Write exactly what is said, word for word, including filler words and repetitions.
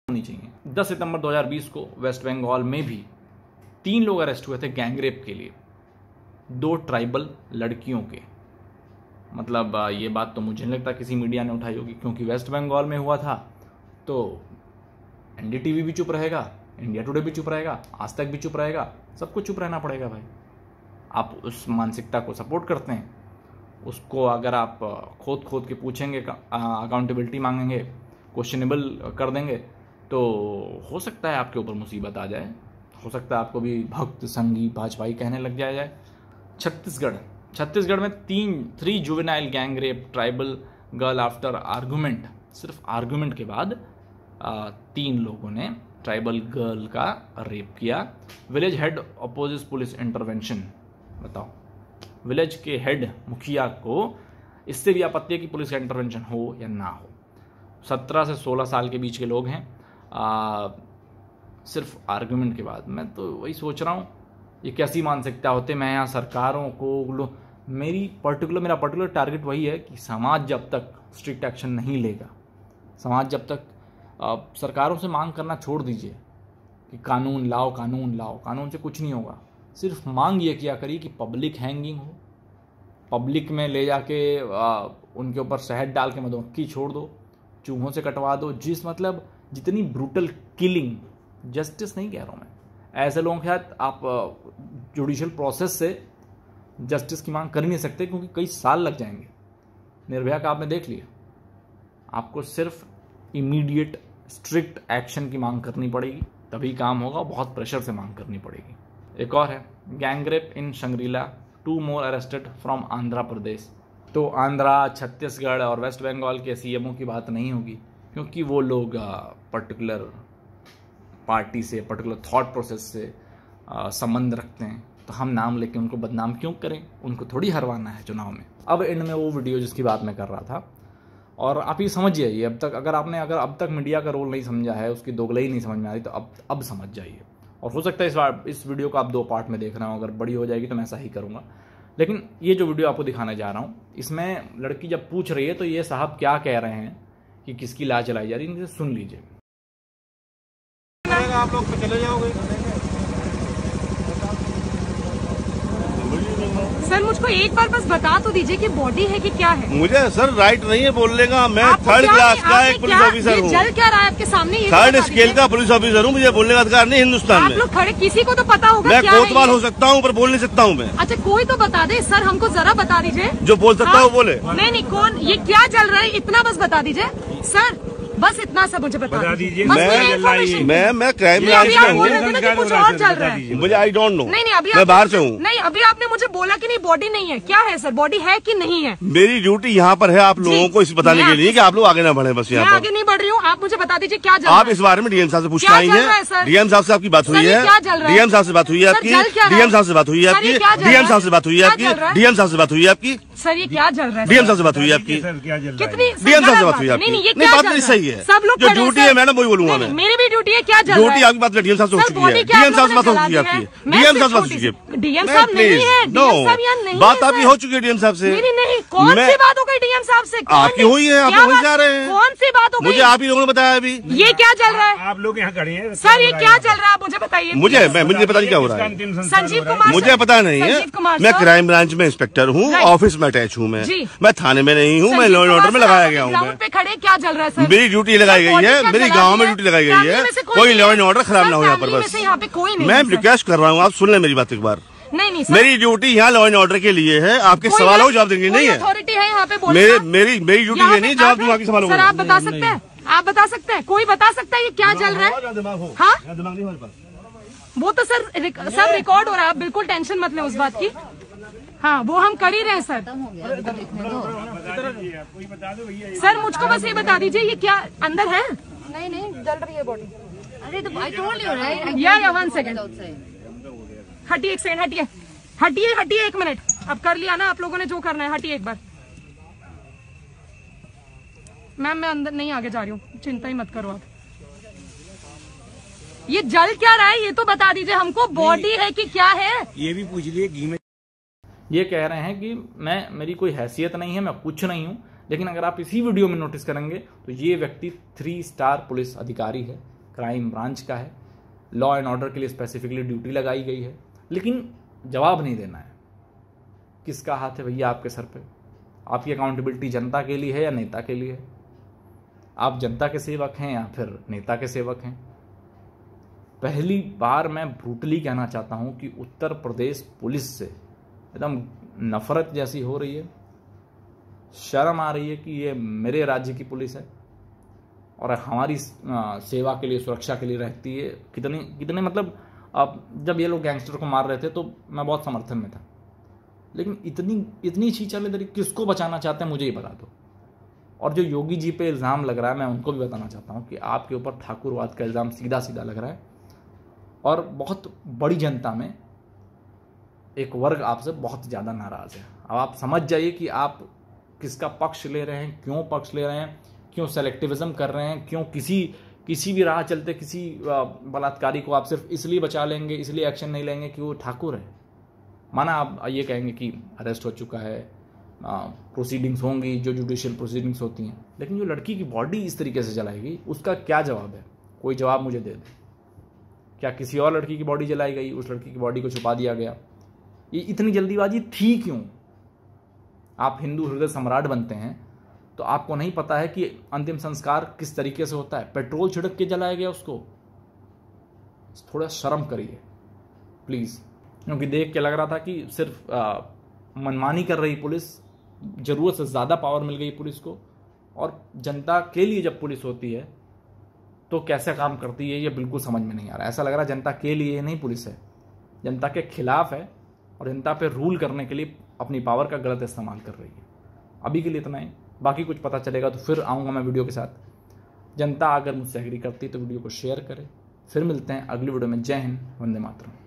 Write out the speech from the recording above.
होनी चाहिए। दस सितंबर दो हज़ार बीस को वेस्ट बंगाल में भी तीन लोग अरेस्ट हुए थे गैंगरेप के लिए, दो ट्राइबल लड़कियों के। मतलब ये बात तो मुझे नहीं लगता किसी मीडिया ने उठाई होगी, क्योंकि वेस्ट बंगाल में हुआ था तो एनडीटीवी भी चुप रहेगा, इंडिया टुडे भी चुप रहेगा, आज तक भी चुप रहेगा, सबको चुप रहना पड़ेगा भाई। आप उस मानसिकता को सपोर्ट करते हैं, उसको अगर आप खोद खोद के पूछेंगे, अकाउंटेबिलिटी मांगेंगे, क्वेश्चनेबल कर देंगे, तो हो सकता है आपके ऊपर मुसीबत आ जाए, हो सकता है आपको भी भक्त संघी भाजपाई कहने लग जाया जाए। छत्तीसगढ़ छत्तीसगढ़ में तीन three juvenile gang rape tribal girl after argument, सिर्फ आर्गूमेंट के बाद आ, तीन लोगों ने ट्राइबल गर्ल का रेप किया। Village head opposes police intervention. बताओ, विलेज के हेड मुखिया को इससे भी आपत्ति है कि पुलिस का इंटरवेंशन हो या ना हो। सत्रह से सोलह साल के बीच के लोग हैं, आ, सिर्फ आर्गुमेंट के बाद। मैं तो वही सोच रहा हूँ ये कैसी मानसिकता होते। मैं यहाँ सरकारों को, मेरी पर्टिकुलर मेरा पर्टिकुलर टारगेट वही है कि समाज जब तक स्ट्रिक्ट एक्शन नहीं लेगा, समाज जब तक आ, सरकारों से मांग करना छोड़ दीजिए कि कानून लाओ कानून लाओ, कानून से कुछ नहीं होगा। सिर्फ मांग ये किया करिए कि पब्लिक हैंगिंग हो, पब्लिक में ले जाके आ, उनके ऊपर शहद डाल के मधुमक्खी छोड़ दो, चूहों से कटवा दो। जिस मतलब जितनी ब्रूटल किलिंग, जस्टिस नहीं कह रहा हूँ मैं, ऐसे लोगों के साथ आप जुडिशियल प्रोसेस से जस्टिस की मांग कर ही नहीं सकते, क्योंकि कई साल लग जाएंगे। निर्भया का आपने देख लिया, आपको सिर्फ इमीडिएट स्ट्रिक्ट एक्शन की मांग करनी पड़ेगी, तभी काम होगा। बहुत प्रेशर से मांग करनी पड़ेगी। एक और है गैंगरेप इन शंग्रीला, two more arrested from Andhra Pradesh. तो आंध्रा, छत्तीसगढ़ और वेस्ट बंगाल के सीएमओ की बात नहीं होगी, क्योंकि वो लोग पर्टिकुलर पार्टी से, पर्टिकुलर थॉट प्रोसेस से संबंध रखते हैं। तो हम नाम लेके उनको बदनाम क्यों करें? उनको थोड़ी हरवाना है चुनाव में। अब इनमें वो वीडियो जिसकी बात मैं कर रहा था, और आप ये समझ जाइए, अब तक अगर आपने अगर अब तक मीडिया का रोल नहीं समझा है, उसकी दोगलई नहीं समझ में आ रही, तो अब अब समझ जाइए। और हो सकता है इस बार इस वीडियो को आप दो पार्ट में देख रहे हो, अगर बड़ी हो जाएगी तो मैं ऐसा ही करूँगा। लेकिन ये जो वीडियो आपको दिखाने जा रहा हूँ, इसमें लड़की जब पूछ रही है तो ये साहब क्या कह रहे हैं कि किसकी लाज चलाई जा रही है, इनसे सुन लीजिए। आप लोग चले जाओगे सर, मुझको एक बार बस बता तो दीजिए कि बॉडी है कि क्या है। मुझे सर राइट नहीं है बोलने का। मैं थर्ड क्लास का एक पुलिस ऑफिसर हूँ। चल क्या रहा है आपके सामने? थर्ड स्केल का पुलिस ऑफिसर हूँ, मुझे बोलने का अधिकार नहीं हिंदुस्तान में। आप लोग खड़े, किसी को तो पता होगा। मैं कोतवाल हो सकता हूँ पर बोल नहीं सकता हूँ मैं। अच्छा, कोई तो बता दे सर, हमको जरा बता दीजिए। जो बोल सकता है बोले। नहीं नहीं, कौन, ये क्या चल रहा है, इतना बस बता दीजिए सर, बस इतना सा मुझे बता दीजिए। मैं मैं मैं क्राइम ब्रांच में हूँ, कुछ और चल रहा है मुझे आई डोंट नो। नहीं नहीं, अभी मैं बाहर से हूँ। नहीं, अभी आपने मुझे बोला कि नहीं बॉडी नहीं है। क्या है सर, बॉडी है कि नहीं है? मेरी ड्यूटी यहाँ पर है आप लोगों को इस बताने के लिए कि आप लोग आगे ना बढ़े। बस यहाँ पर आगे नहीं बढ़ रही हूँ, आप मुझे बता दीजिए क्या चल रहा है। आप इस बारे में डीएम साहब से पूछना आई है। डीएम साहब से आपकी बात हुई है? डीएम साहब से बात हुई है आपकी? डीएम साहब से बात हुई है आपकी? डीएम साहब से बात हुई है आपकी? डीएम साहब से बात हुई है आपकी? सर ये क्या चल रहा है? डीएम साहब से बात हुई है आपकी? कितनी डीएम साहब से बात हुई है आपकी? नहीं, बात नहीं सही है। सब लोग जो ड्यूटी है मैडम वही बोलूंगा मैं। मेरी भी ड्यूटी है। क्या चल रहा है? ड्यूटी आपकी बात डीएम साहब से हो चुकी है। डीएम साहब से बात हो चुकी है आपकी। डीएम साहब से बात हो चुकी है। डीएम साहब नहीं है, डीएम साहब यहाँ नहीं है। बात आपकी हो चुकी है डीएम साहब से। मेरी नहीं, कौन सी बात हो गई डीएम साहब से? आपकी हुई है, आप वही जा रहे हैं। कौन सी बात हो गई? मुझे आप ही लोगों ने बताया अभी। ये क्या चल रहा है? आप लोग यहाँ खड़े हैं सर, ये क्या चल रहा है आप मुझे बताइए। मुझे मुझे पता नहीं क्या हो रहा है। संजीव कुमार, मुझे पता नहीं है। मैं क्राइम ब्रांच में इंस्पेक्टर हूँ, ऑफिस में अटैच हूँ मैं। मैं थाने में नहीं हूँ, मैं लॉ एंड ऑर्डर में लगाया गया हूँ। ग्राउंड पे खड़े क्या चल रहा है सर? मेरी ड्यूटी लगाई गई है, मेरी गाँव में ड्यूटी लगाई गई है। कोई लॉ एंड ऑर्डर खराब ना हो यहाँ पर। बस यहाँ पे कोई नहीं। मैं रिक्वेस्ट कर रहा हूँ, आप सुन लें मेरी बात एक बार। नहीं नहीं सर, मेरी ड्यूटी यहाँ लॉ एंड ऑर्डर के लिए है। आपके सवालों को जवाब देंगे नहीं है। अथॉरिटी है यहाँ पे? मेरे मेरी मेरी ड्यूटी ये नहीं जवाब दूंगा आपके सवालों को। सर आप बता सकते हैं, आप बता सकते हैं, कोई बता सकता है ये क्या चल रहा है? हाँ, वो तो सर सब रिकॉर्ड हो रहा है, आप बिल्कुल टेंशन मत लें उस बात की। हाँ, वो हम कर ही रहे हैं सर। सर मुझको बस ये बता दीजिए ये क्या अंदर है? नहीं नहीं, जल रही है बॉडी। अरे तो आई टोल्ड यू राइट। या या वन सेकंड, हटिए एक सेकंड, हटिए हटिए हटिए एक मिनट। अब कर लिया ना आप लोगों ने जो करना है, हटिए एक बार। मैम मैं अंदर नहीं आगे जा रही हूँ, चिंता ही मत करो आप। ये जल क्या रहा है ये तो बता दीजिए हमको, बॉडी है कि क्या है? ये भी पूछ लिए घी में। ये कह रहे हैं कि मैं, मेरी कोई हैसियत नहीं है, मैं कुछ नहीं हूं। लेकिन अगर आप इसी वीडियो में नोटिस करेंगे तो ये व्यक्ति थ्री स्टार पुलिस अधिकारी है, क्राइम ब्रांच का है, लॉ एंड ऑर्डर के लिए स्पेसिफिकली ड्यूटी लगाई गई है, लेकिन जवाब नहीं देना है। किसका हाथ है भैया आपके सर पे? आपकी अकाउंटेबिलिटी जनता के लिए है या नेता के लिए है? आप जनता के सेवक हैं या फिर नेता के सेवक हैं? पहली बार मैं ब्रूटली कहना चाहता हूं कि उत्तर प्रदेश पुलिस से एकदम नफरत जैसी हो रही है। शर्म आ रही है कि ये मेरे राज्य की पुलिस है और हमारी सेवा के लिए, सुरक्षा के लिए रहती है। कितने कितने मतलब अब जब ये लोग गैंगस्टर को मार रहे थे तो मैं बहुत समर्थन में था, लेकिन इतनी इतनी छीछालेदरी किसको बचाना चाहते हैं मुझे ही बता दो। और जो योगी जी पे इल्ज़ाम लग रहा है, मैं उनको भी बताना चाहता हूँ कि आपके ऊपर ठाकुरवाद का इल्ज़ाम सीधा सीधा लग रहा है और बहुत बड़ी जनता में एक वर्ग आपसे बहुत ज़्यादा नाराज़ है। अब आप समझ जाइए कि आप किसका पक्ष ले रहे हैं, क्यों पक्ष ले रहे हैं, क्यों सेलेक्टिविज्म कर रहे हैं, क्यों किसी किसी भी राह चलते किसी बलात्कारी को आप सिर्फ इसलिए बचा लेंगे, इसलिए एक्शन नहीं लेंगे कि वो ठाकुर है। माना आप ये कहेंगे कि अरेस्ट हो चुका है, प्रोसीडिंग्स होंगी जो जुडिशियल प्रोसीडिंग्स होती हैं, लेकिन जो लड़की की बॉडी इस तरीके से जलाएगी उसका क्या जवाब है? कोई जवाब मुझे दे दे। क्या किसी और लड़की की बॉडी जलाई गई, उस लड़की की बॉडी को छुपा दिया गया? ये इतनी जल्दीबाजी थी क्यों? आप हिंदू हृदय सम्राट बनते हैं तो आपको नहीं पता है कि अंतिम संस्कार किस तरीके से होता है? पेट्रोल छिड़क के जलाया गया उसको। थोड़ा शर्म करिए प्लीज़, क्योंकि देख के लग रहा था कि सिर्फ आ, मनमानी कर रही पुलिस, ज़रूरत से ज़्यादा पावर मिल गई पुलिस को, और जनता के लिए जब पुलिस होती है तो कैसे काम करती है ये बिल्कुल समझ में नहीं आ रहा। ऐसा लग रहा है जनता के लिए नहीं पुलिस है, जनता के खिलाफ है और जनता पे रूल करने के लिए अपनी पावर का गलत इस्तेमाल कर रही है। अभी के लिए इतना ही, बाकी कुछ पता चलेगा तो फिर आऊँगा मैं वीडियो के साथ। जनता अगर मुझसे एग्री करती है तो वीडियो को शेयर करें। फिर मिलते हैं अगली वीडियो में। जय हिंद, वंदे मातरम।